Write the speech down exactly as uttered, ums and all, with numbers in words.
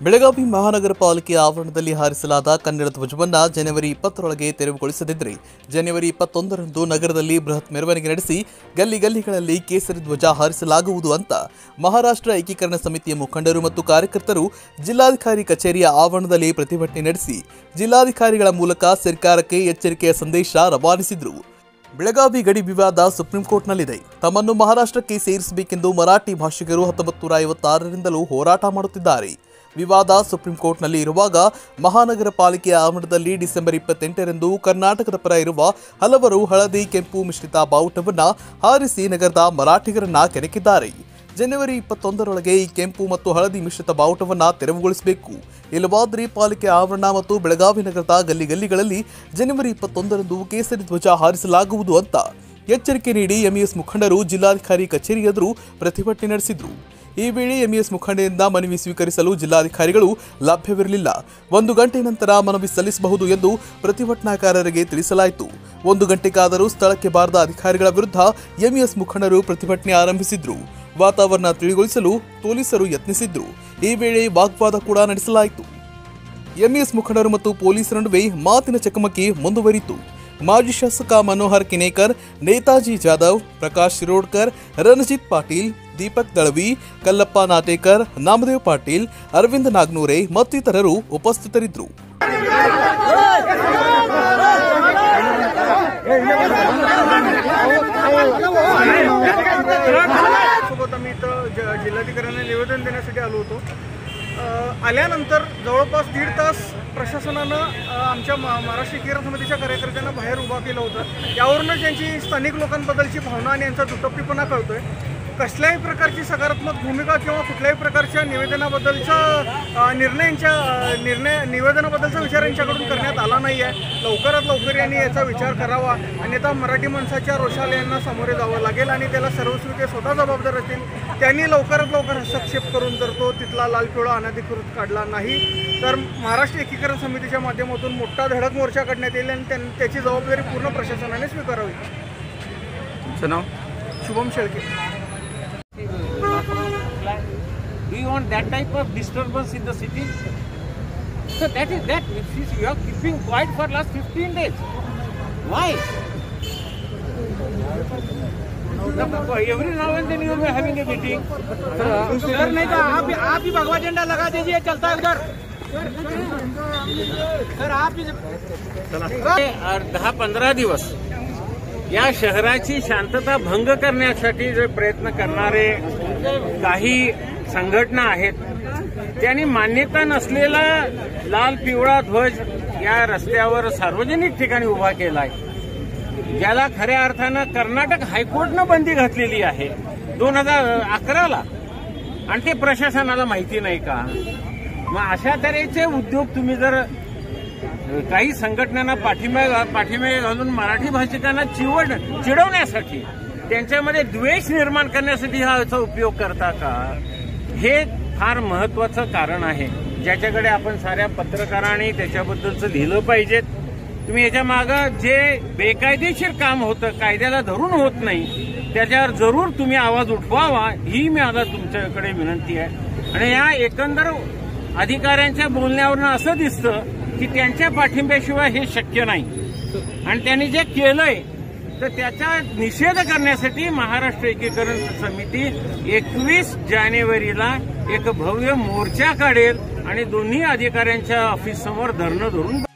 ಬೆಳಗಾವಿ ಮಹಾನಗರ ಪಾಲಿಕೆ ಆವರಣದಲ್ಲಿ ಹಾರಿಸಲಾದ ಕನ್ನಡ ಧ್ವಜವನ್ನು ಜನವರಿ ಇಪ್ಪತ್ತರೊಳಗೆ ತೆರವುಗೊಳಿಸದಿದ್ದರೆ ಜನವರಿ ಇಪ್ಪತ್ತೊಂದರಂದು ನಗರದಲ್ಲಿ ಬೃಹತ್ ಮೆರವಣಿಗೆ ನಡೆಸಿ ಗಲ್ಲಿ ಗಲ್ಲಿಗಳಲ್ಲಿ ಕೇಸರಿ ಧ್ವಜ ಹಾರಿಸಲಾಗುವುದು ಅಂತ ಮಹಾರಾಷ್ಟ್ರ ಏಕೀಕರಣ ಸಮಿತಿಯ ಮುಖಂಡರು ಮತ್ತು ಕಾರ್ಯಕರ್ತರು ಜಿಲ್ಲಾಧಿಕಾರಿ ಕಚೇರಿಯ ಆವರಣದಲ್ಲಿ ಪ್ರತಿಭಟನೆ ನಡೆಸಿ ಜಿಲ್ಲಾಧಿಕಾರಿಗಳ ಮೂಲಕ ಸರ್ಕಾರಕ್ಕೆ ಎಚ್ಚರಿಕೆಯ ಸಂದೇಶ ರವಾನಿಸಿದರು. ಬೆಳಗಾವಿ ಗಡಿ ವಿವಾದ ಸುಪ್ರೀಂ ಕೋರ್ಟ್ನಲ್ಲಿದೆ. ತಮ್ಮನ್ನು ಮಹಾರಾಷ್ಟ್ರಕ್ಕೆ ಸೇರಿಸಬೇಕೆಂದು ಮರಾಠಿ ಭಾಷಿಗರು ಹತ್ತೊಂಬತ್ತು ನೂರ ಐವತ್ತಾರರಿಂದಲೂ ಹೋರಾಟ ಮಾಡುತ್ತಿದ್ದಾರೆ. ವಿವಾದ ಸುಪ್ರೀಂ ಕೋರ್ಟ್ನಲ್ಲಿ ಇರುವಾಗ ಮಹಾನಗರ ಪಾಲಿಕೆಯ ಆವರಣದಲ್ಲಿ ಡಿಸೆಂಬರ್ ಇಪ್ಪತ್ತೆಂಟರಂದು ಕರ್ನಾಟಕದ ಪರ ಇರುವ ಹಲವರು ಹಳದಿ ಕೆಂಪು ಮಿಶ್ರಿತ ಬಾವುಟವನ್ನು ಹಾರಿಸಿ ನಗರದ ಮರಾಠಿಗರನ್ನ ಕೆಣಕಿದ್ದಾರೆ. ಜನವರಿ ಇಪ್ಪತ್ತೊಂದರೊಳಗೆ ಈ ಕೆಂಪು ಮತ್ತು ಹಳದಿ ಮಿಶ್ರಿತ ಬಾವುಟವನ್ನು ತೆರವುಗೊಳಿಸಬೇಕು. ಇಲ್ಲವಾದರೆ ಪಾಲಿಕೆ ಆವರಣ ಮತ್ತು ಬೆಳಗಾವಿ ನಗರದ ಗಲ್ಲಿ ಗಲ್ಲಿಗಳಲ್ಲಿ ಜನವರಿ ಇಪ್ಪತ್ತೊಂದರಂದು ಕೇಸರಿ ಧ್ವಜ ಹಾರಿಸಲಾಗುವುದು ಅಂತ ಎಚ್ಚರಿಕೆ ನೀಡಿ ಎಂಇಎಸ್ ಮುಖಂಡರು ಜಿಲ್ಲಾಧಿಕಾರಿ ಕಚೇರಿ ಎದುರು ಪ್ರತಿಭಟನೆ ನಡೆಸಿದರು. ಈ ವೇಳೆ ಎಂಇಎಸ್ ಮುಖಂಡರಿಂದ ಮನವಿ ಸ್ವೀಕರಿಸಲು ಜಿಲ್ಲಾಧಿಕಾರಿಗಳು ಲಭ್ಯವಿರಲಿಲ್ಲ. ಒಂದು ಗಂಟೆ ನಂತರ ಮನವಿ ಸಲ್ಲಿಸಬಹುದು ಎಂದು ಪ್ರತಿಭಟನಾಕಾರರಿಗೆ ತಿಳಿಸಲಾಯಿತು. ಒಂದು ಗಂಟೆಗಾದರೂ ಸ್ಥಳಕ್ಕೆ ಬಾರದ ಅಧಿಕಾರಿಗಳ ವಿರುದ್ಧ ಎಂಇಎಸ್ ಮುಖಂಡರು ಪ್ರತಿಭಟನೆ ಆರಂಭಿಸಿದ್ರು. ವಾತಾವರಣ ತಿಳಿಗೊಳಿಸಲು ಪೊಲೀಸರು ಯತ್ನಿಸಿದ್ರು. ಈ ವೇಳೆ ವಾಗ್ವಾದ ಕೂಡ ನಡೆಸಲಾಯಿತು. ಎಂಇಎಸ್ ಮುಖಂಡರು ಮತ್ತು ಪೊಲೀಸರ ನಡುವೆ ಮಾತಿನ ಚಕಮಕಿ ಮುಂದುವರಿಯಿತು. ಮಾಜಿ ಶಾಸಕ ಮನೋಹರ್ ಕಿನೇಕರ್, ನೇತಾಜಿ ಜಾಧವ್, ಪ್ರಕಾಶ್ ಶಿರೋಡ್ಕರ್, ರಣಜಿತ್ ಪಾಟೀಲ್, ದೀಪಕ್ ದಳವಿ, ಕಲ್ಲಪ್ಪ ನಾಟೇಕರ್, ನಾಮದೇವ್ ಪಾಟೀಲ್, ಅರವಿಂದ ನಾಗ್ನೂರೆ ಮತ್ತಿತರರು ಉಪಸ್ಥಿತರಿದ್ದರು. जिल्हाधिकाऱ्यांना निवेदन देण्यासाठी आलो होतो. आल्यानंतर जवळपास दीड तास प्रशासनानं आमच्या महाराष्ट्र एकीकरण समितीच्या कार्यकर्त्यांना बाहेर उभा केलं होतं. यावरूनच त्यांची स्थानिक लोकांबद्दलची भावना आणि यांचा दुटप्पीपणा कळतोय. कसल्याही प्रकारची सकारात्मक भूमिका किंवा कुठल्याही प्रकारच्या निवेदनाबद्दलचा निर्णयांच्या निर्णय निवेदनाबद्दलचा विचार यांच्याकडून करण्यात आला नाही आहे. लवकरात लवकर यांनी याचा विचार करावा. अन्यथा मराठी माणसाच्या रोषाला यांना सामोरे जावं लागेल आणि त्याला सर्वस्वी ते स्वतः जबाबदार असतील. त्यांनी लवकरात लवकर हस्तक्षेप करून जर तो तिथला लाल पिवळा अनधिकृत काढला नाही तर महाराष्ट्र एकीकरण समितीच्या माध्यमातून मोठा धडक मोर्चा काढण्यात येईल आणि त्याची जबाबदारी पूर्ण प्रशासनाने स्वीकारावी. तुमचं नाव? Shubham Shelke. Do you want that type of disturbance in the city? So that is that. If you are keeping quiet for last fifteen days, why? Every now and then you are having a meeting. Sir, नहीं तो आप आप ही भगवा झंडा लगा दीजिए, चलता है उधर. सर आप ही दहा पंधरा दिवस या शहराची शांतता भंग करण्यासाठी जे प्रयत्न करणारे काही संघटना आहेत त्यांनी मान्यता नसलेला लाल पिवळा ध्वज या रस्त्यावर सार्वजनिक ठिकाणी उभा केलाय. ज्याला खऱ्या अर्थानं कर्नाटक हायकोर्टनं बंदी घातलेली आहे दोन हजार अकराला आणि ते प्रशासनाला माहिती नाही का? मग अशा तऱ्हेचे उद्योग तुम्ही जर काही संघटनांना पाठिंबा पाठिंबा घालून मराठी भाषिकांना चिवड चिडवण्यासाठी त्यांच्यामध्ये द्वेष निर्माण करण्यासाठी हा याचा उपयोग करता का? हे फार महत्वाचं कारण आहे ज्याच्याकडे आपण साऱ्या पत्रकारांनी त्याच्याबद्दलचं लिहिलं पाहिजे. तुम्ही याच्या मागं जे बेकायदेशीर काम होतं कायद्याला धरून होत नाही त्याच्यावर जरूर तुम्ही आवाज उठवावा ही मला तुमच्याकडे विनंती आहे. आणि या एकंदर अधिकाऱ्यांच्या बोलण्यावरून असं दिसतं की त्यांच्या पाठिंब्याशिवाय हे शक्य नाही आणि त्यांनी जे केलंय तर त्याचा निषेध करण्यासाठी महाराष्ट्र एकीकरण समिती एकवीस जानेवारीला एक भव्य मोर्चा काढेल आणि दोन्ही अधिकाऱ्यांच्या ऑफिस समोर धरणं धरून